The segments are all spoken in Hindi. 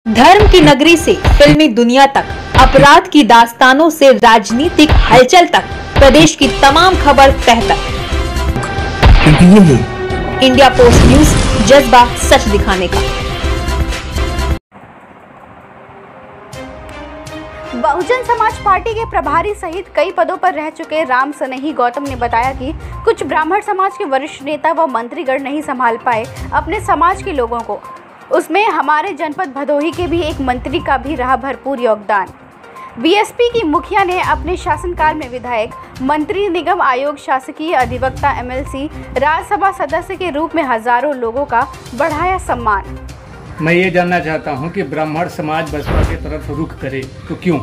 धर्म की नगरी से फिल्मी दुनिया तक, अपराध की दास्तानों से राजनीतिक हलचल तक, प्रदेश की तमाम खबर तह तक। क्योंकि ये है इंडिया पोस्ट न्यूज, जज्बा सच दिखाने का। बहुजन समाज पार्टी के प्रभारी सहित कई पदों पर रह चुके राम सनेही गौतम ने बताया कि कुछ ब्राह्मण समाज के वरिष्ठ नेता व मंत्रीगण नहीं संभाल पाए अपने समाज के लोगों को। उसमें हमारे जनपद भदोही के भी एक मंत्री का भी रहा भरपूर योगदान। बीएसपी की मुखिया ने अपने शासनकाल में विधायक, मंत्री, निगम आयोग, शासकीय अधिवक्ता, एमएलसी, राज्यसभा सदस्य के रूप में हजारों लोगों का बढ़ाया सम्मान। मैं ये जानना चाहता हूँ कि ब्राह्मण समाज बसपा की तरफ रुख करे तो क्यों?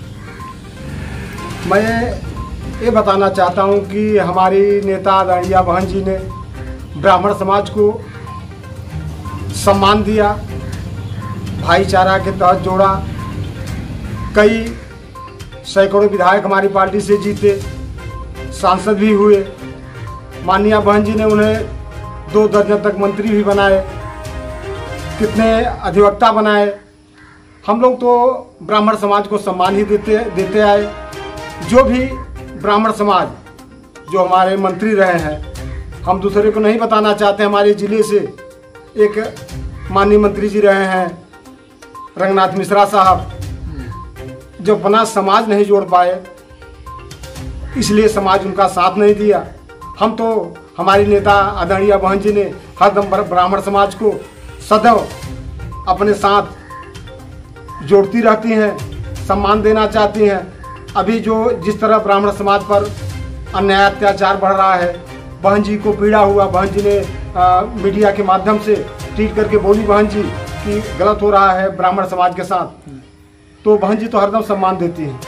मैं ये बताना चाहता हूँ कि हमारी नेता आदरणीय बहन जी ने ब्राह्मण समाज को सम्मान दिया, भाईचारा के तहत जोड़ा। कई सैकड़ों विधायक हमारी पार्टी से जीते, सांसद भी हुए। माननीय बहन जी ने उन्हें 2 दर्जन तक मंत्री भी बनाए, कितने अधिवक्ता बनाए। हम लोग तो ब्राह्मण समाज को सम्मान ही देते आए। जो भी ब्राह्मण समाज जो हमारे मंत्री रहे हैं, हम दूसरे को नहीं बताना चाहते। हमारे जिले से एक माननीय मंत्री जी रहे हैं रंगनाथ मिश्रा साहब, जो अपना समाज नहीं जोड़ पाए, इसलिए समाज उनका साथ नहीं दिया। हम तो हमारी नेता आदरणीय बहन जी ने हरदम ब्राह्मण समाज को सदैव अपने साथ जोड़ती रहती हैं, सम्मान देना चाहती हैं। अभी जो जिस तरह ब्राह्मण समाज पर अन्याय अत्याचार बढ़ रहा है, बहन जी को पीड़ा हुआ, बहन जी ने मीडिया के माध्यम से ट्वीट करके बोली बहन जी कि गलत हो रहा है ब्राह्मण समाज के साथ, तो बहन जी तो हरदम सम्मान देती हैं।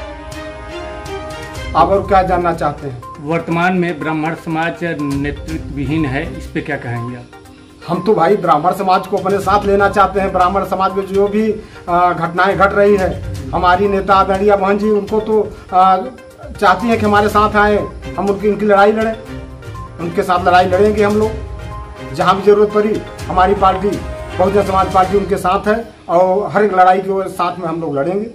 आप और क्या जानना चाहते हैं? वर्तमान में ब्राह्मण समाज नेतृत्व विहीन है, इस पे क्या कहेंगे आप? हम तो भाई ब्राह्मण समाज को अपने साथ लेना चाहते हैं। ब्राह्मण समाज में जो भी घटनाएं घट रही है, हमारी नेता आदरणीय बहन जी उनको तो चाहती हैं कि हमारे साथ आए, हम उनकी लड़ाई लड़ें। उनके साथ लड़ाई लड़ेंगे हम लोग। जहाँ भी जरूरत पड़ी हमारी पार्टी बहुजन समाज पार्टी उनके साथ है और हर एक लड़ाई के साथ में हम लोग लड़ेंगे।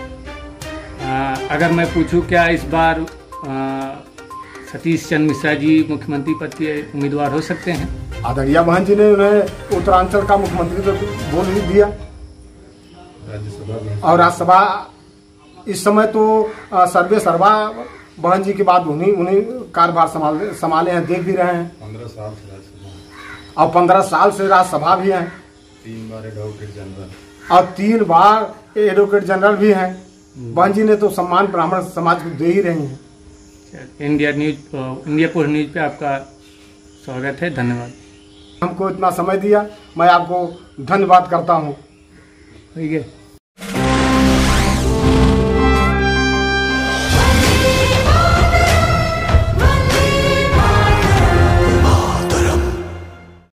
अगर मैं पूछूं, क्या इस बार सतीश चंद्र मिश्रा जी मुख्यमंत्री पद के उम्मीदवार हो सकते हैं? आदरणीय बहन जी ने उन्हें उत्तरांचल का मुख्यमंत्री तो बोल ही दिया, और राज्यसभा इस समय तो सर्वे सर्वा बहन जी के बाद उन्हीं कार्यभार संभाले हैं, देख भी रहे हैं। 15 साल से राज्यसभा, और 15 साल से राज्यसभा भी हैं, 3 बार एडवोकेट जनरल, और 3 बार एडवोकेट जनरल भी हैं। बहन जी ने तो सम्मान ब्राह्मण समाज को दे ही रही हैं। इंडिया पोस्ट न्यूज पे आपका स्वागत है, धन्यवाद। हमको इतना समय दिया, मैं आपको धन्यवाद करता हूँ। ठीक है।